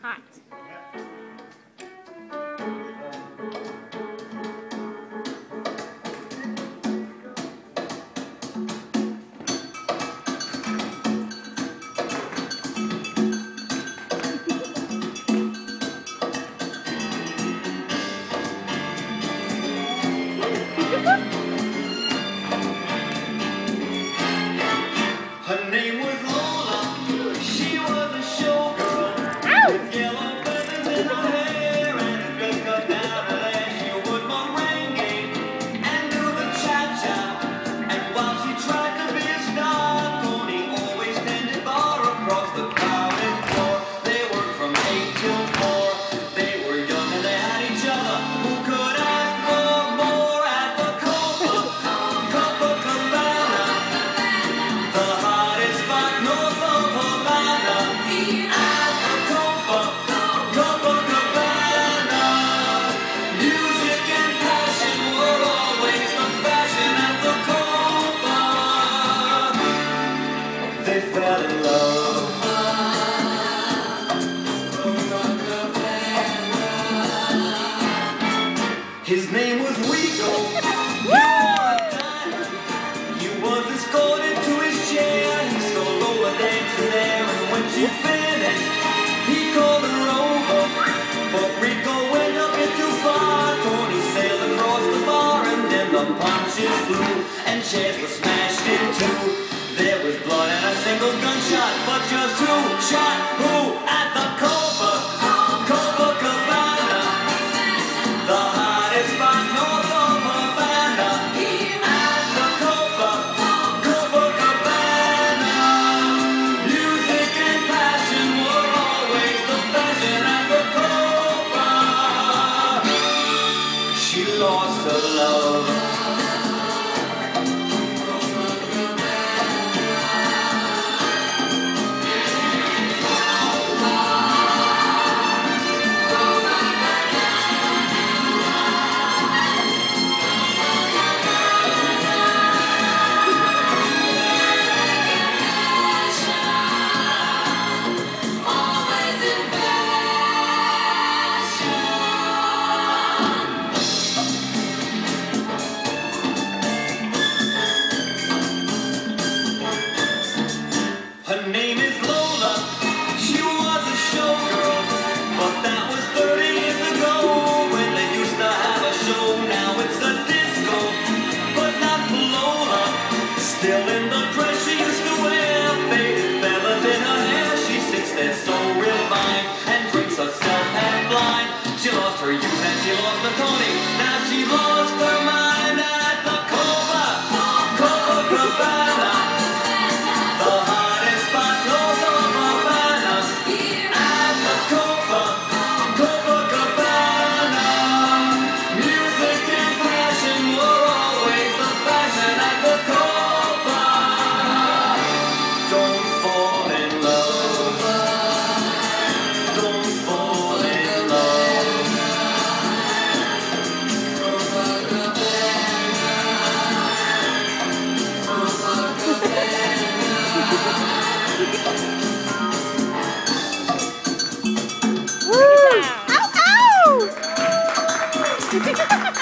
hot. Her name was Lola, she was a showgirl. Ow! With yellow feathers in her hair and a dress cut down her leg. She would merengue and do the cha-cha. And while she tried to be a star, Tony always tended bar across the crowded floor. They worked from 8 till 4. They were young and they had each other. Who could ask for more at the Copacabana? The hottest spot north of Havana. At the Copacabana. Music and passion were always the fashion at the Copa. They fell in love. His name was Rico. He wore a diamond. He was escorted to his chair. He saw Lola dancing there, and when she finished, he called her over. But Rico went a bit too far. Tony sailed across the bar, and then the punches flew, and chairs were smashed in two. There was blood and a single gunshot, but just who shot who at the Copacabana? The hottest spot north of Havana. At the Copacabana. Music and passion were always the fashion at the Copa. She lost her love. Her name is Lola, she was a showgirl, but that was 30 years ago, when they used to have a show. Now it's a disco, but not for Lola. Still in the dress she used to wear, faded feathers in her hair. She sits there so refined, and drinks herself half blind. She lost her youth and she lost the Tony, now she lost her mind at the Copacabana. The hottest spot north of Havana. At the Copacabana. Music and passion were always the fashion at the Copa. Don't fall in love. Don't fall in love. Woo! Ow! Ow!